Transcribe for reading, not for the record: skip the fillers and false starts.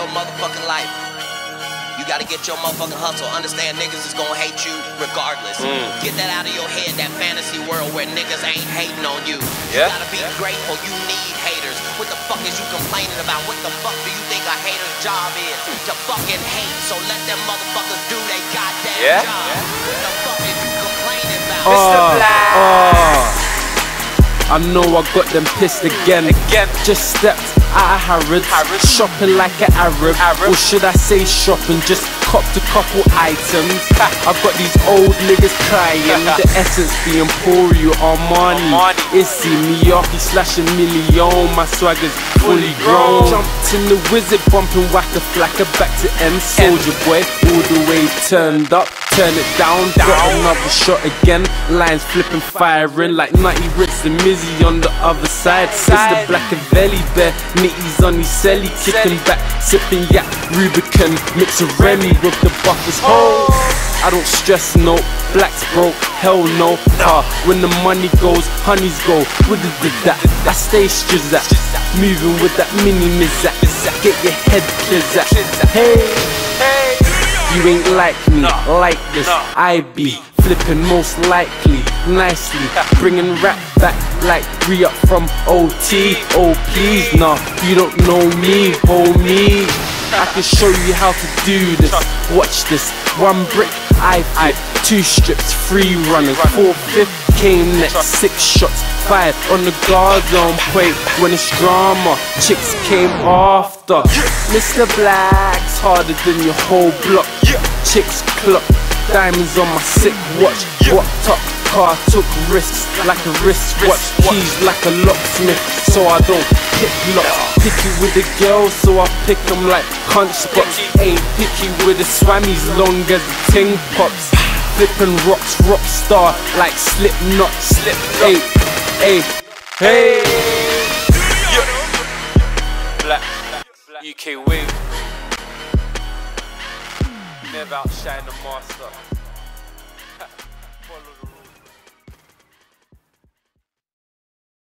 your motherfucking life. You gotta get your motherfucking hustle. Understand niggas is gonna hate you regardless. Get that out of your head, that fantasy world where niggas ain't hating on you. You gotta be grateful, you need haters. What the fuck is you complaining about? What the fuck do you think a hater's job is? To fucking hate, so let them motherfuckers do their goddamn job. What the fuck is you complaining about? Mr. Black. I know I got them pissed again. Just stepped out of Harrods, shopping like an Arab. Or should I say shopping, just copped a couple items. I got these old niggas crying. The essence, the Emporio, Armani, Issy, Miyaki, slashing million. My swagger's fully grown. Jumped in the wizard, bumping Waka Flacka, back to M Soldier Boy, all the way turned up. Turn it down, got another shot again. Lines flipping, firing like 90 Ritz and Mizzy on the other side. It's the Black and Belly Bear, Nitty's on his celly, kicking back, sipping yak, Rubicon, mix a Remy with the buffers. I don't stress, no, Black's broke, hell no. When the money goes, honeys go. With that, I stay strizzack, moving with that mini Mizzack. Get your head clearzat. Hey. You ain't like me, like this, I be flipping most likely, nicely, bringing rap back like re-up from OT. Oh please, nah, you don't know me, homie. I can show you how to do this, watch this. 1 brick, I flip, 2 strips, 3 runners, 4 fifth came next, 6 shots, 5 on the guard on point. When it's drama, chicks came after. Mr. Black's harder than your whole block. Chicks clock, diamonds on my sick watch. What top car took risks like a wristwatch. Keys like a locksmith, so I don't pick locks. Picky with the girls, so I pick them like cunt spots. Ain't picky with the swammies, long as the ting pops. Flipping rocks, rock star like Slipknot. Hey, hey, hey. Black, UK wave. Never outshine the master.